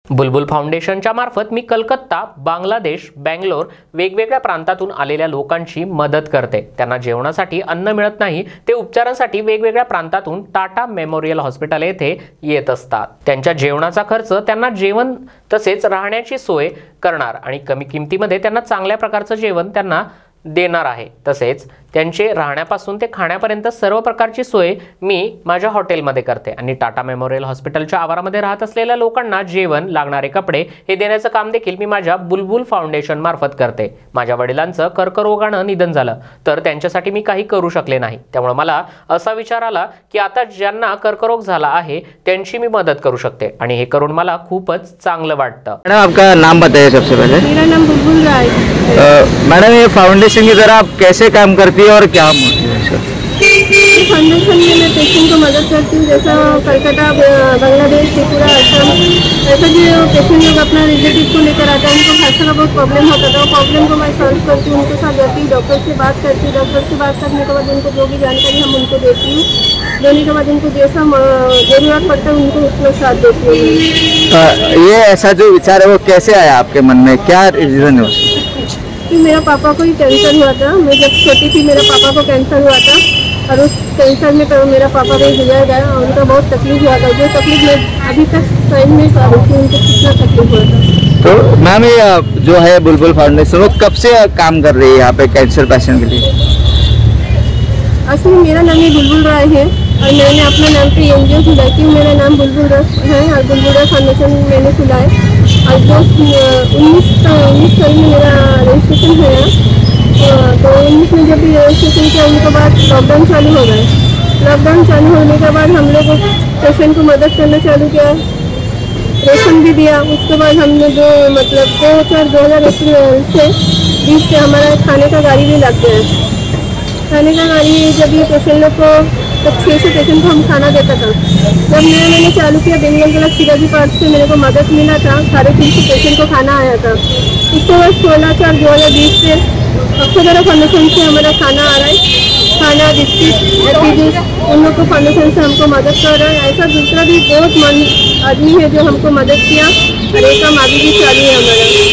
बुलबुल फाउंडेशनच्या मार्फत मी कलकत्ता, बांगलादेश, बेंगलोर वेगवेगळ्या प्रांतातून आलेल्या लोकांची मदत करते। त्यांना जेवणासाठी अन्न मिळत नाही, ते उपचारांसाठी वेगवेगळ्या प्रांतातून टाटा मेमोरियल हॉस्पिटल येथे येत असतात। त्यांच्या जेवणाचा खर्च, त्यांना जेवण तसेच राहण्याची सोय करणार आणि कमी किमतीमध्ये त्यांना चांगल्या प्रकारचं जेवण त्यांना देणार आहे। तसेच त्यांचे राहण्यापासून ते खाण्यापर्यंत सर्व प्रकारची सोय मी माझ्या हॉटेलमध्ये करते आणि टाटा मेमोरियल हॉस्पिटलच्या आवारामध्ये राहत असलेल्या लोकांना जेवण, लागणारे कपडे हे देण्याचं काम देखील मी माझ्या बुलबुल फाउंडेशन मार्फत करते। माझ्या वडिलांचं कर्करोगाने निधन झालं तर त्यांच्यासाठी मी काही करू शकले नाही, त्यामुळे मला असा विचार आला की आता ज्यांना कर्करोग झाला आहे त्यांची मी मदत करू शकते आणि हे करून मला खूपच चांगलं वाटतं। मैडम, आपका नाम बताइए सबसे पहले। मेरा नाम बुलबुल राय है। मैडम, ये फाउंडेशन की तरह आप कैसे काम करती है और क्या मोटिवेशन? फाउंडेशन में मैं पेशेंट को मदद करती हूँ, जैसा कलकत्ता, बांग्लादेश, त्रिपुरा, असम, ऐसा जो पेशेंट लोग अपना रिलेटिव को लेकर आते हैं, उनको भाषा का बहुत प्रॉब्लम होता था, वो प्रॉब्लम को मैं सॉल्व करती हूँ, उनके साथ जाती हूँ, डॉक्टर से बात करती हूँ, डॉक्टर से बात करने के बाद उनको जो भी जानकारी हम उनको देती हूँ, देने के बाद उनको जैसा जरूरत पड़ता है उनको उतना साथ देती हूँ। ये ऐसा जो विचार है वो कैसे आया आपके मन में, क्या रीजन है? कि मेरा पापा को ही कैंसर हुआ था। मैं जब छोटी थी मेरा पापा को कैंसर हुआ था और उस कैंसर में तो मेरा पापा भी गुजर गया और उनका बहुत तकलीफ हुआ था। जो तकलीफ मैं अभी तक समझ नहीं पा रही थी उनको कितना तकलीफ हुआ था। तो मैम, ये जो है बुलबुल फाउंडेशन वो कब से काम कर रही है यहाँ पे कैंसर पेशेंट के लिए? असली मेरा नाम ही बुलबुल राय है और मैंने अपना नाम पे एनजीओ खुलाई थी। मेरा नाम बुलबुल राय है और बुलबुल राय फाउंडेशन मैंने खुला है और जो 19 साल में मेरा रजिस्ट्रेशन है। तो 19 में जब भी रजिस्ट्रेशन किया उनके बाद लॉकडाउन चालू हो गए। लॉकडाउन चालू होने के बाद हम लोग पेशेंट को मदद करना चालू किया, राशन भी दिया। उसके बाद हमने जो मतलब 2020 से हमारा खाने का गाड़ी भी लग गया है। खाने का गाड़ी जब ये पेशेंट लोग को तब 600 पेशेंट को हम खाना देता था। जब मैंने चालू किया बेंगल गला शिवाजी पार्क से मेरे को मदद मिला था, 350 पेशेंट को खाना आया था। इसके बाद 16/4/2020 से अक्षरा फाउंडेशन से हमारा खाना आ रहा है, खाना, बिस्किट, एपीजूस, उन लोग को फाउंडेशन से हमको मदद कर रहा है। ऐसा दूसरा भी बहुत आदमी है जो हमको मदद किया और ये काम अभी भी चालू है हमारा।